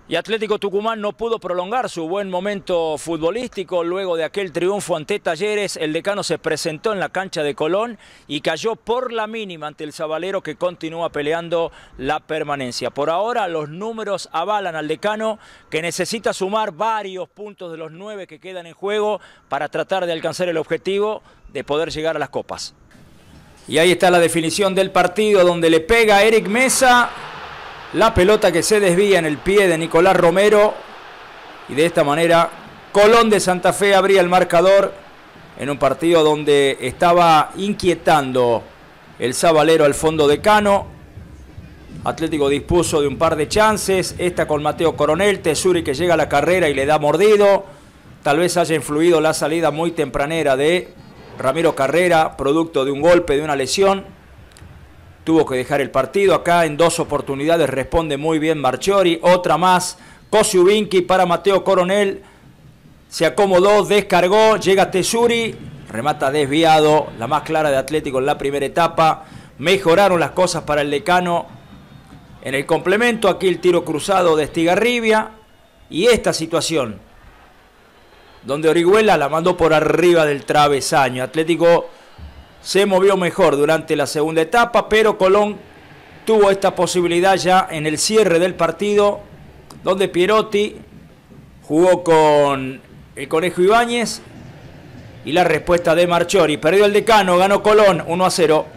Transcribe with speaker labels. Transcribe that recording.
Speaker 1: Y Atlético Tucumán no pudo prolongar su buen momento futbolístico luego de aquel triunfo ante Talleres. El decano se presentó en la cancha de Colón y cayó por la mínima ante el Sabalero, que continúa peleando la permanencia. Por ahora los números avalan al decano, que necesita sumar varios puntos de los 9 que quedan en juego para tratar de alcanzar el objetivo de poder llegar a las copas. Y ahí está la definición del partido, donde le pega a Eric Mesa. La pelota que se desvía en el pie de Nicolás Romero. Y de esta manera Colón de Santa Fe abría el marcador en un partido donde estaba inquietando el Sabalero al fondo de Cano. Atlético dispuso de un par de chances. Esta con Mateo Coronel, Tesuri que llega a la carrera y le da mordido. Tal vez haya influido la salida muy tempranera de Ramiro Carrera, producto de un golpe, de una lesión. Tuvo que dejar el partido. Acá en 2 oportunidades responde muy bien Marchiori. Otra más, Kosiubinski para Mateo Coronel. Se acomodó, descargó, llega Tesuri, remata desviado. La más clara de Atlético en la primera etapa. Mejoraron las cosas para el decano en el complemento. Aquí el tiro cruzado de Estigarribia. Y esta situación, donde Orihuela la mandó por arriba del travesaño. Atlético se movió mejor durante la segunda etapa, pero Colón tuvo esta posibilidad ya en el cierre del partido, donde Pierotti jugó con el Conejo Ibáñez y la respuesta de Marchiori. Perdió el decano, ganó Colón 1-0.